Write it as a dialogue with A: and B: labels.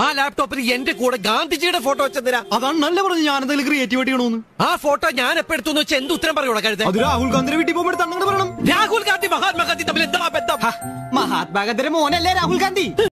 A: ആ ലാപ്ടോപ്പിൽ എന്റെ കൂടെ ഗാന്ധിജിയുടെ ഫോട്ടോ വെച്ചെന്തിനാ?
B: അതാണ് നല്ല പറഞ്ഞു. ഞാൻ എന്തെങ്കിലും ക്രിയേറ്റിവിറ്റി ചെയ്യണമെന്ന്.
A: ആ ഫോട്ടോ ഞാൻ എപ്പോ എടുത്തു വെച്ചാൽ എന്ത് ഉത്തരം പറയൂടെ കരുത്?
B: അത് രാഹുൽ ഗാന്ധിയുടെ വീട്ടിൽ പോകുമ്പോൾ അങ്ങനെ പറയണം.
A: രാഹുൽ ഗാന്ധി മഹാത്മാഗാന്ധി തമ്മിൽ എന്താ ബന്ധം?
B: മഹാത്മാഗാന്ധിയുടെ മോനല്ലേ രാഹുൽ ഗാന്ധി?